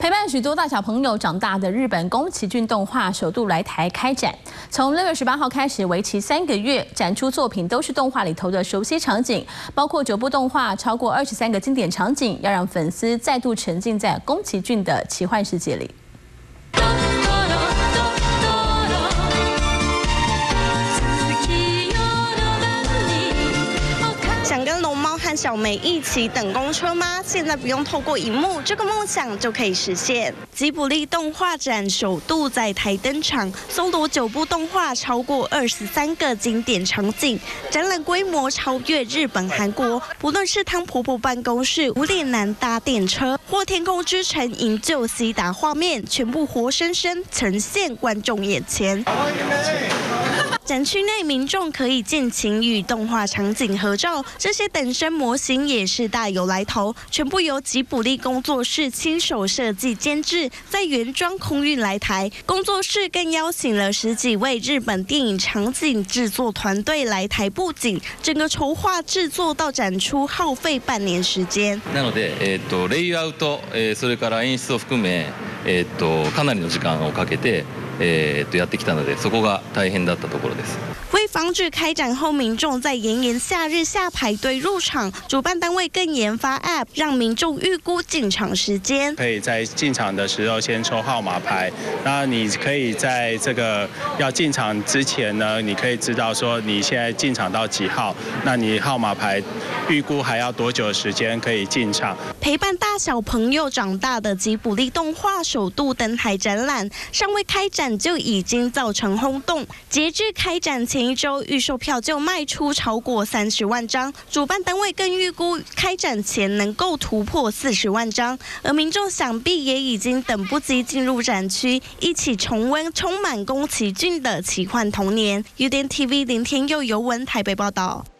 陪伴许多大小朋友长大的日本宫崎骏动画首度来台开展，从6月18号开始，为期3个月，展出作品都是动画里头的熟悉场景，包括9部动画，超过23个经典场景，要让粉丝再度沉浸在宫崎骏的奇幻世界里。 想跟龙猫和小梅一起等公车吗？现在不用透过荧幕，这个梦想就可以实现。吉卜力动画展首度在台登场，搜罗9部动画，超过23个经典场景，展览规模超越日本、韩国。不论是汤婆婆办公室、无脸男搭电车，或天空之城营救西达画面，全部活生生呈现观众眼前。 展区内民众可以尽情与动画场景合照，这些等身模型也是大有来头，全部由吉卜力工作室亲手设计监制，在原装空运来台。工作室更邀请了10几位日本电影场景制作团队来台布景，整个筹划制作到展出耗费半年时间。 なので、レイアウト、それから演出を含め、かなりの時間をかけて。 やってきたので、そこが大変だったところです。 为防止开展后民众在炎炎夏日下排队入场，主办单位更研发 App， 让民众预估进场时间。 可以在进场的时候先抽号码牌，那你可以在这个要进场之前呢，你可以知道说你现在进场到几号，那你号码牌预估还要多久的时间可以进场。 陪伴大小朋友长大的吉卜力动画首度登台展览，尚未开展 就已经造成轰动。截至开展前1周，预售票就卖出超过30万张，主办单位更预估开展前能够突破40万张，而民众想必也已经等不及进入展区，一起重温充满宫崎骏的奇幻童年。UDN TV 林天佑、尤文台北报道。